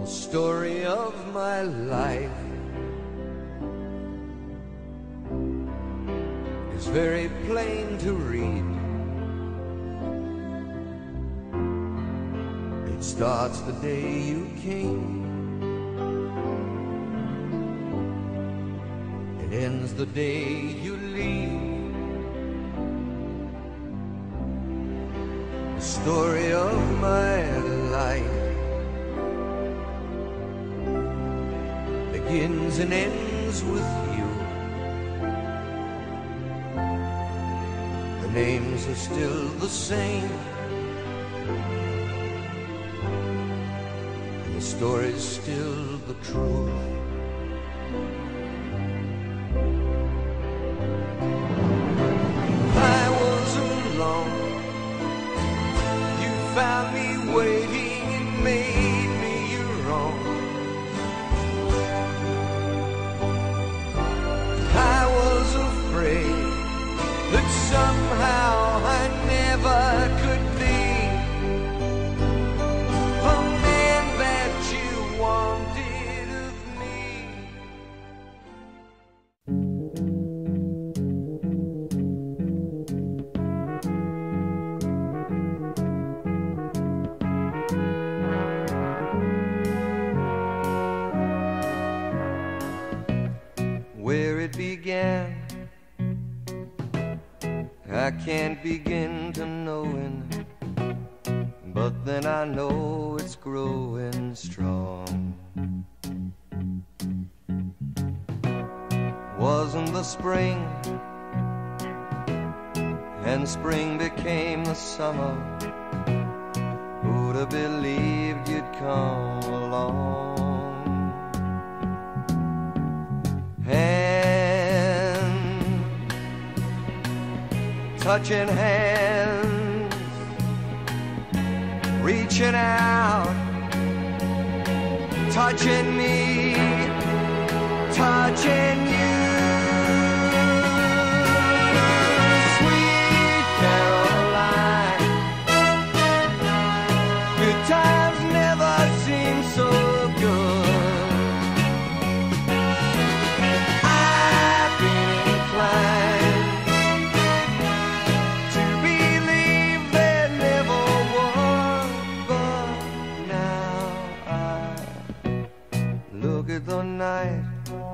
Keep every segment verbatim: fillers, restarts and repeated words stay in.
the story of my life is very plain to read. It starts the day you came, it ends the day you leave. The story of my life begins and ends with you. The names are still the same, and the story's still the truth. I was alone, you found me waiting and made me your own. I was afraid that somehow I never could be the man that you wanted of me. Where it began, I can't begin to knowing, but then I know it's growing strong. Wasn't the spring, and spring became the summer. Who'd have believed you'd come along? Touching hands, reaching out, touching me, touching you. Sweet Caroline, good times never seem so good. I've been inclined at the night,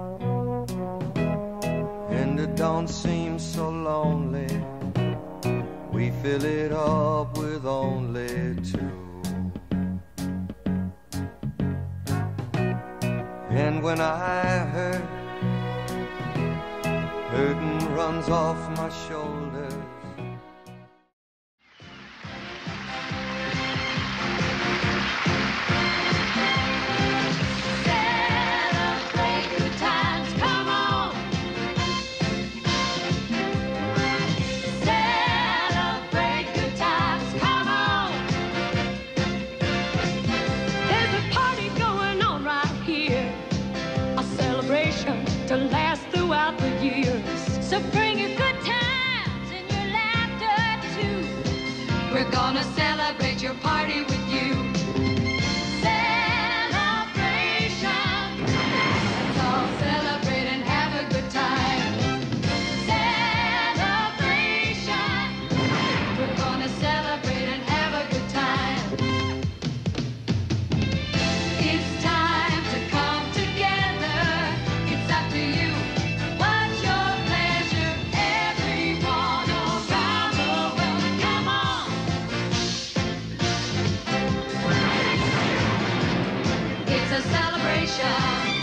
and it don't seem so lonely. We fill it up with only two. And when I hurt, hurting runs off my shoulders. To last throughout the years. So bring your good times and your laughter too. We're gonna celebrate your party with you. Celebration. Let's all celebrate and have a good time. Celebration. We're gonna celebrate and have a good time. It's time to come together. It's up to you. What's your pleasure? Everyone around the world, come on. It's a celebration.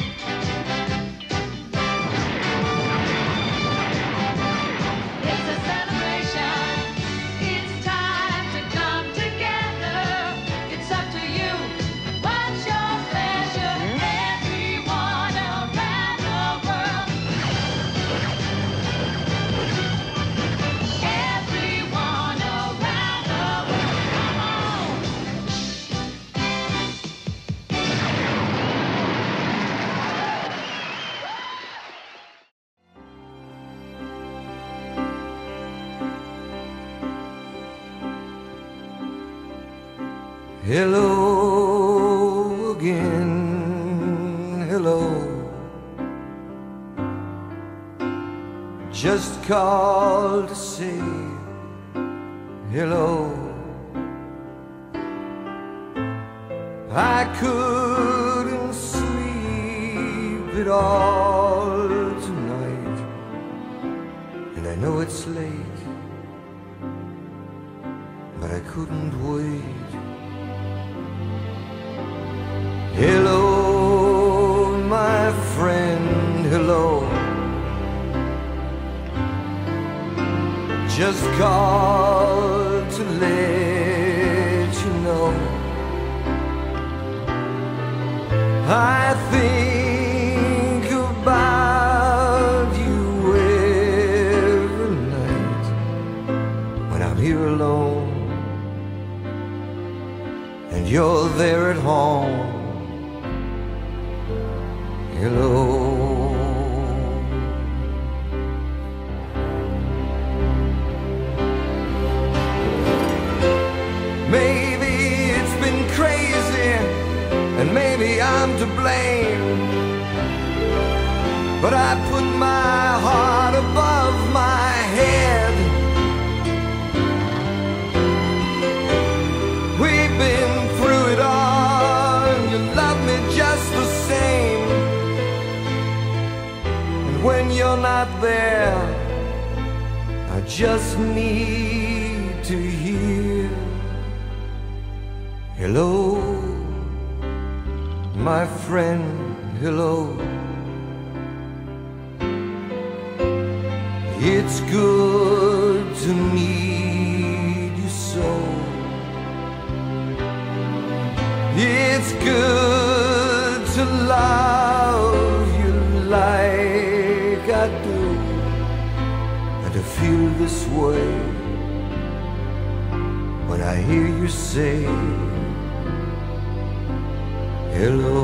It's a celebration. It's time to come together. It's up to you. What's your pleasure? Everyone around the world. Everyone around the world, come on. Hello again. just called to say hello. I couldn't sleep at all tonight, and I know it's late, but I couldn't wait. Hello, my friend, hello. Just called to let you know I think about you every night when I'm here alone and you're there at home. Hello. Maybe it's been crazy, and maybe I'm to blame, but I put my heart above my head. We've been through it all, and you love me just the same. And when you're not there, I just need to hear hello, my friend, hello. It's good to meet you so. It's good to love you like I do, and to feel this way when I hear you say hello.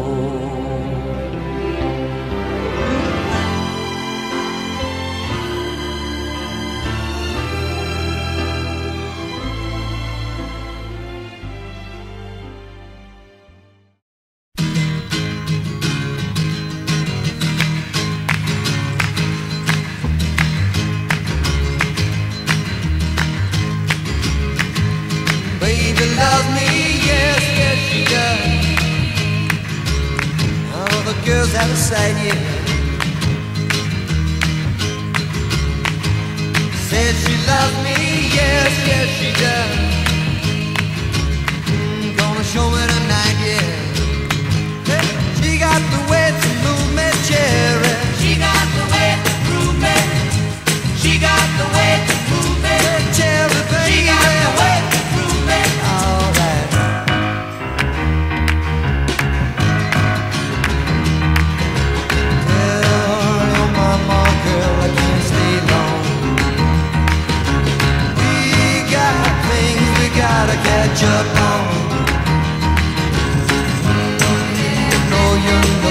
Baby loves me, yes, yes she does. The girls out of sight, yeah. Said she loves me, yes, yes she does. Mm, gonna show me tonight, yeah. Hey, she got the way to move me, cherry. She got the way to move me. She got the way to move me. Cherry, baby. She got the way to move me. All right. Girl, I can't stay long. We got things we gotta catch up on. You know, you know.